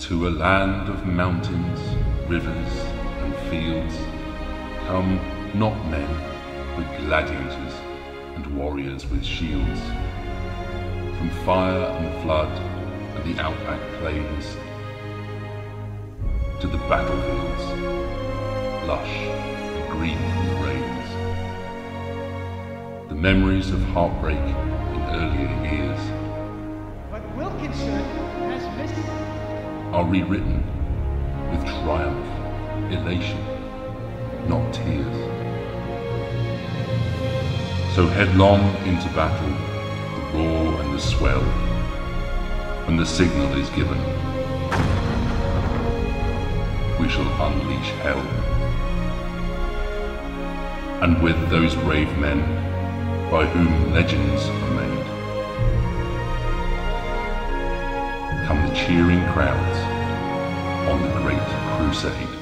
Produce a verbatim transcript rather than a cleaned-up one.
To a land of mountains, rivers, and fields come not men, but gladiators and warriors with shields. From fire and flood and the outback plains to the battlefields, lush and green from the rains. The memories of heartbreak in earlier years But Wilkinson has missed are rewritten with triumph, elation, not tears. So headlong into battle, the roar and the swell, when the signal is given, we shall unleash hell. And with those brave men by whom legends are made, come the cheering crowds on the Great Crusade.